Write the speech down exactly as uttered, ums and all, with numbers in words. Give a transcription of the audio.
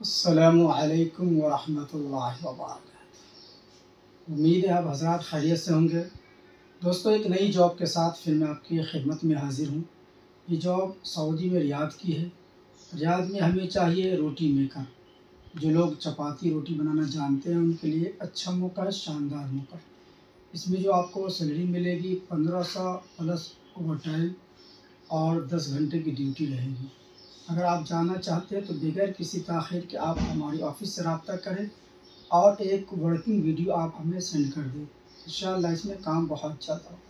अस्सलामु अलैकुम वरहमतुल्लाहि वबरकातुहू। उम्मीद है आप हज़रात खैरियत से होंगे। दोस्तों, एक नई जॉब के साथ फिर मैं आपकी खिदमत में हाज़िर हूँ। ये जॉब सऊदी में रियाद की है। रियाद में हमें चाहिए रोटी मेकर। जो लोग चपाती रोटी बनाना जानते हैं उनके लिए अच्छा मौका है, शानदार मौका। इसमें जो आपको सैलरी मिलेगी पंद्रह सौ प्लस ओवर टाइम और दस घंटे की ड्यूटी रहेगी। अगर आप जाना चाहते हैं तो बगैर किसी ताख़ीर के आप हमारी ऑफ़िस से रब्ता करें और एक वर्किंग वीडियो आप हमें सेंड कर दें। इंशाअल्लाह इसमें काम बहुत ज़्यादा